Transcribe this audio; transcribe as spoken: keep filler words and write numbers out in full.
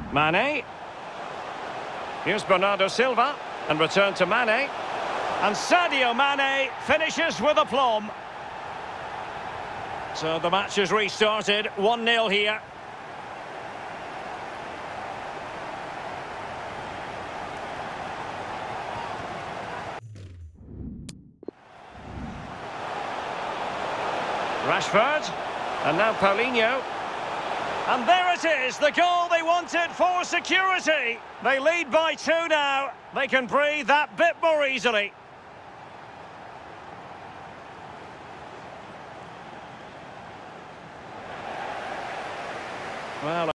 Mane. Here's Bernardo Silva. And return to Mane. And Sadio Mane finishes with aplomb. So the match has restarted. one nil here. Rashford. And now Paulinho. And there it is, the goal they wanted for security. They lead by two now. They can breathe that bit more easily. Well...